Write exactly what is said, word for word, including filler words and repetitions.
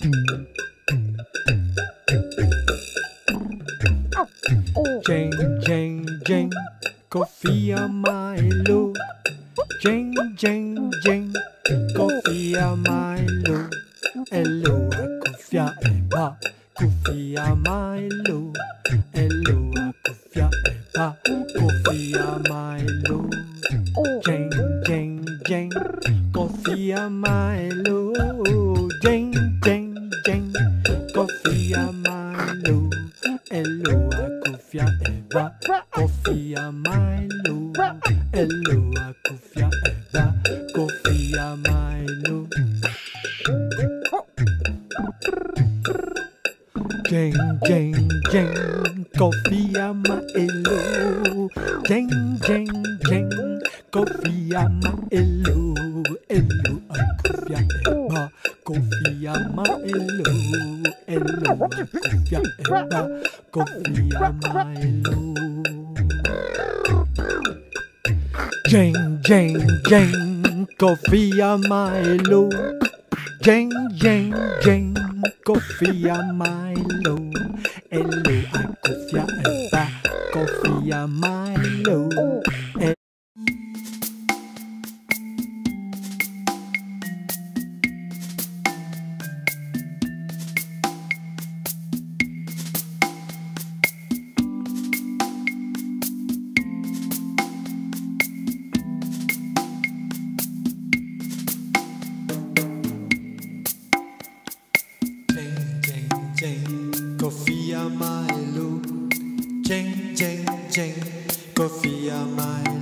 Djeng, djeng, djeng, kofiamaélo. Djeng, djeng, djeng, kofiamaélo. Elo akufiaéba, kofiamaélo. Elo akufiaéba, kofiamaélo. Djeng, djeng, djeng, kofiamaélo. Djeng, djeng, djeng, kofiamaélo. Elo akufiaéba, kofiamaélo. Elo akufiaéba, kofiamaélo. Djeng, djeng, djeng, kofiamaélo. Djeng, djeng, djeng, kofiamaélo. Elo akufiaéba, kofiamaélo. Elo akufiaéba, kofiamaélo. Djeng, djeng, djeng, kofiamaélo. Djeng, djeng, djeng, kofiamaélo. Elo akufiaéba, kofiamaélo. Djeng, kofiamaélo. Djeng, djeng, djeng, kofiamaélo.